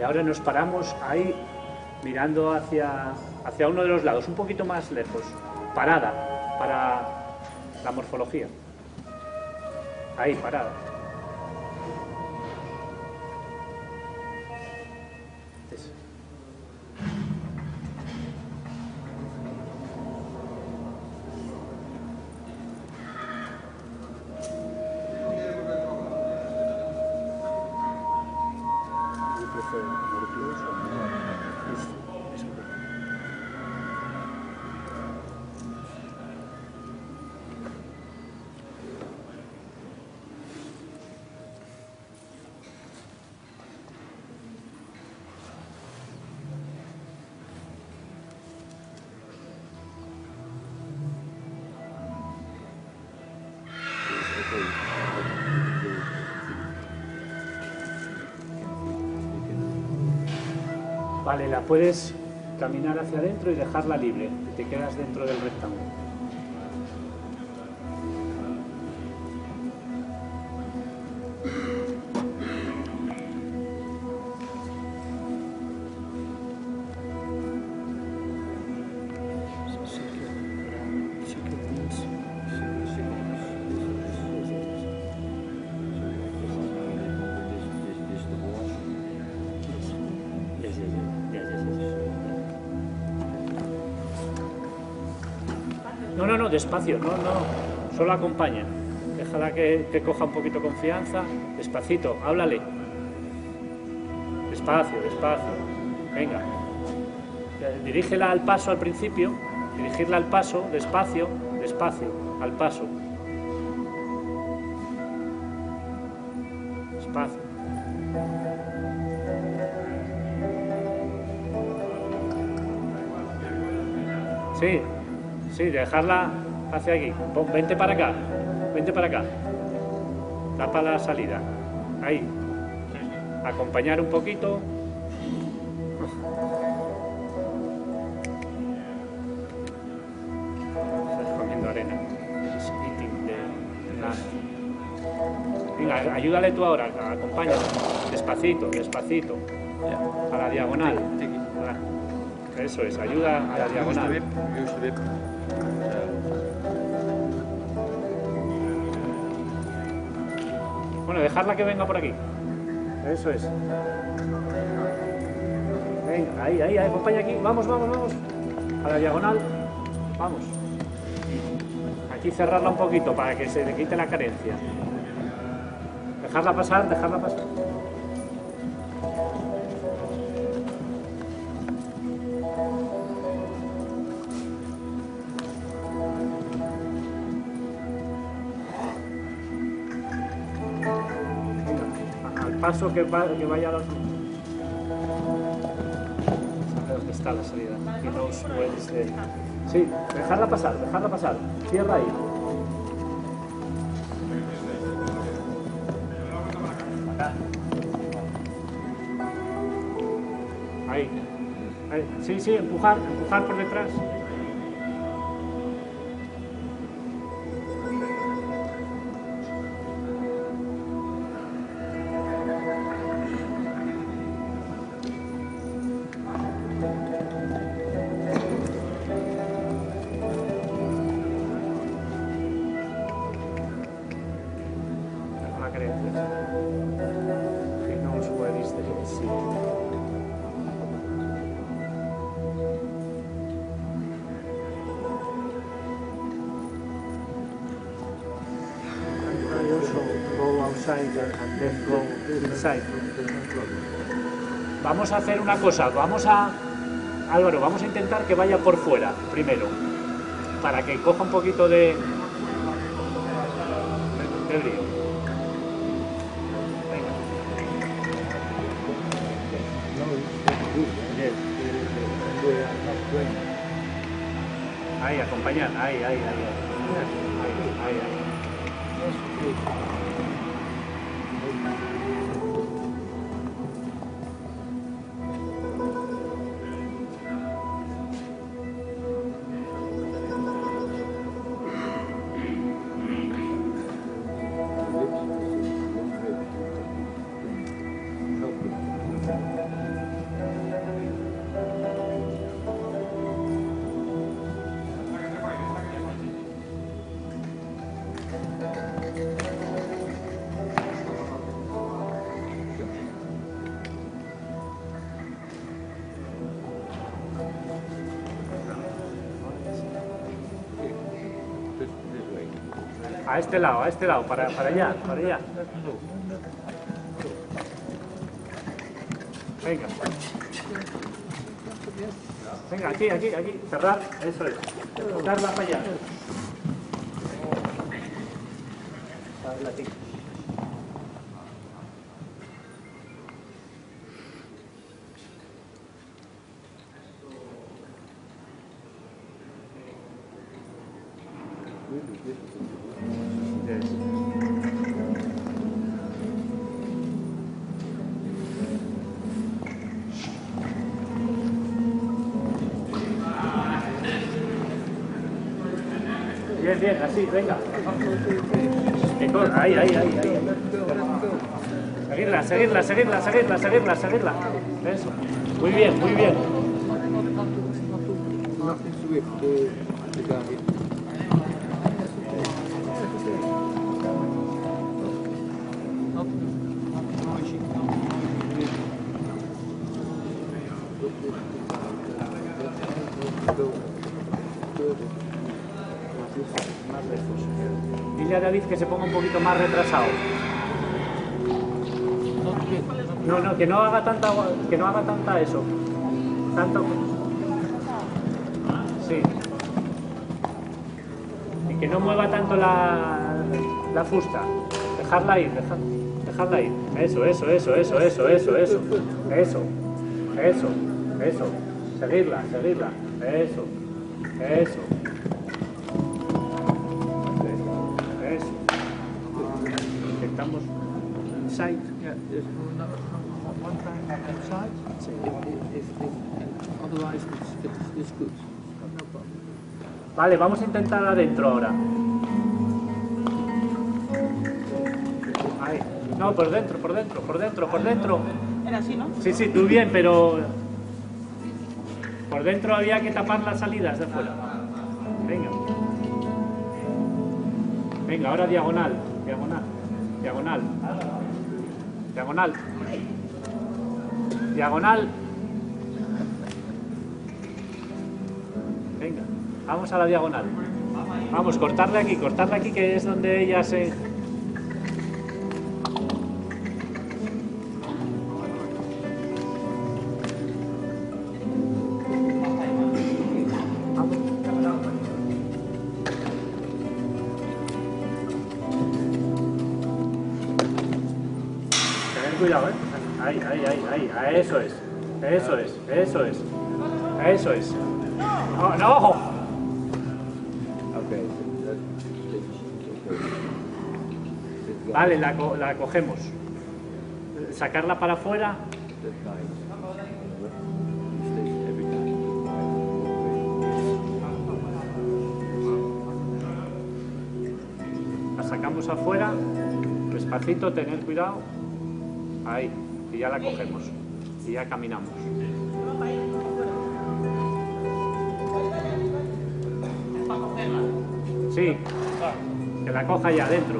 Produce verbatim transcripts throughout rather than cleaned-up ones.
ahora nos paramos ahí mirando hacia, hacia uno de los lados, un poquito más lejos. Parada para la morfología. Ahí, parada. Eso. Vale, la puedes caminar hacia adentro y dejarla libre. Y te quedas dentro del rectángulo. No, no, no, despacio, no, no, solo acompaña. Déjala que, que coja un poquito confianza. Despacito, háblale. Despacio, despacio. Venga. Dirígela al paso al principio. Dirigirla al paso, despacio, despacio, al paso. Despacio. Sí. Sí, dejarla hacia aquí. Vente para acá. Vente para acá. Tapa la salida. Ahí. Acompañar un poquito. Estás comiendo arena. Venga, ayúdale tú ahora. Acompáñale. Despacito, despacito. A la diagonal. Eso es, ayuda a la diagonal. Bueno, dejarla que venga por aquí. Eso es. Venga, ahí, ahí, ahí, acompaña aquí. Vamos, vamos, vamos. A la diagonal. Vamos. Aquí cerrarla un poquito para que se le quite la carencia. Dejarla pasar, dejarla pasar. Paso que, va, que vaya a la... ¿Dónde está la salida? He knows where is the... Sí, dejarla pasar, dejarla pasar. Cierra ahí. Acá. Ahí. Ahí. Sí, sí, empujar, empujar por detrás. He knows where is the seat. I also go outside and then go inside. Vamos a hacer una cosa, vamos a... Álvaro, vamos a intentar que vaya por fuera primero, para que coja un poquito de... de brío. Ahí, acompañar, ahí, ahí, ahí, ahí, ahí, ahí. A este lado, a este lado, para, para allá, para allá. Venga. Venga, aquí, aquí, aquí. Cerrar, eso es. Darla para allá. Darla aquí. Bien, bien, así, venga. Ahí, ahí, ahí, ahí. Seguirla, seguirla, seguirla, seguirla, seguirla, seguirla. Eso. Muy bien, muy bien. Dile a David que se ponga un poquito más retrasado. No, no, que no haga tanta, que no haga tanta eso. Tanto. Sí. Y que no mueva tanto la, la fusta. Dejarla ir, dejar, dejarla ir. Eso, eso, eso, eso, eso, eso, eso. Eso, eso, eso. Seguirla, seguirla. Eso, eso. Eso. Intentamos inside. Yeah, there's no, no, one time outside. So if, if, if, otherwise it's, it's, it's good. No problem. Vale, vamos a intentar adentro ahora. Ahí. No, por dentro, por dentro, por dentro, por dentro. Era así, ¿no? Sí, sí, tú bien, pero por dentro había que tapar las salidas de fuera. Venga. Venga, ahora diagonal, diagonal, diagonal. Diagonal. Diagonal. Venga, vamos a la diagonal. Vamos, cortarle aquí, cortarle aquí, que es donde ella se... Cuidado, ¿eh? Ahí, ahí, ahí, ahí, eso es, eso es, eso es, eso es. No, no. Vale, la, co la cogemos. Sacarla para afuera. La sacamos afuera, despacito, tener cuidado. Ahí, y ya la cogemos. Y ya caminamos. Sí, que la coja ya adentro.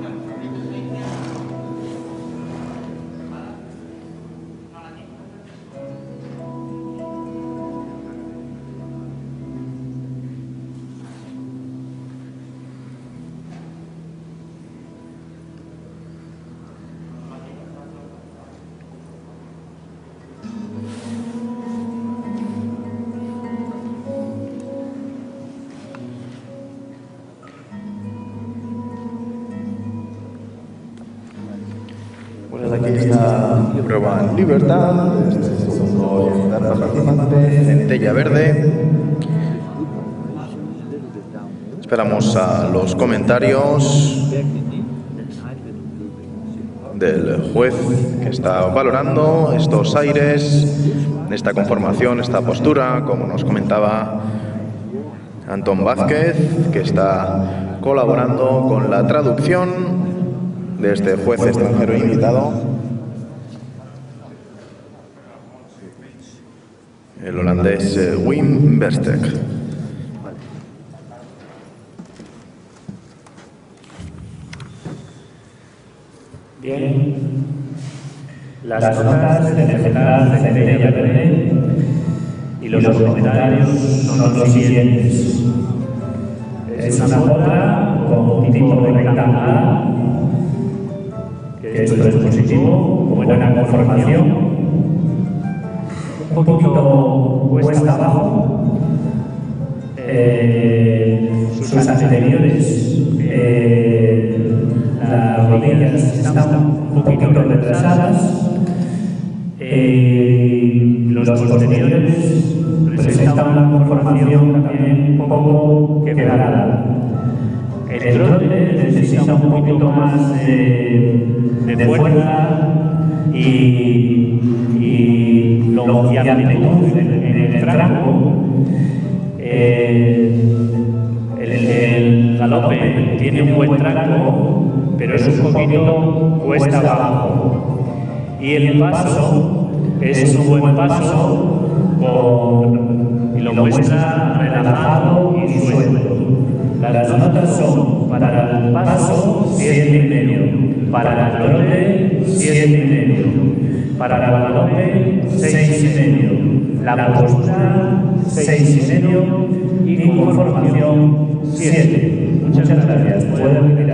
Pues aquí está prueba en libertad, este es el segundo participante, Centella Verde. Esperamos a los comentarios del juez que está valorando estos aires, esta conformación, esta postura, como nos comentaba Antón Vázquez, que está colaborando con la traducción de este juez extranjero invitado, el holandés eh, Wim Verstek. Bien, las notas de general de Centella Verde y los comentarios son los siguientes. Es una nota con tipo rectangular, que esto es positivo, buena conformación, un poquito cuesta abajo, eh, sus anteriores, eh, las rodillas están un poquito retrasadas, eh, los posteriores presentan una conformación también un poco quebrada. El trote necesita un poquito más de, de fuerza y, y longitud en, en el tranco. Eh, el, el galope tiene un buen tranco, pero es un poquito cuesta abajo. Y el paso es un buen paso con, y lo muestra relajado y suelto. Las notas son para el paso siete y medio, para el trote siete y medio, para el galope seis y medio, la postura seis y medio y conformación siete. Muchas gracias. Pueden retirar.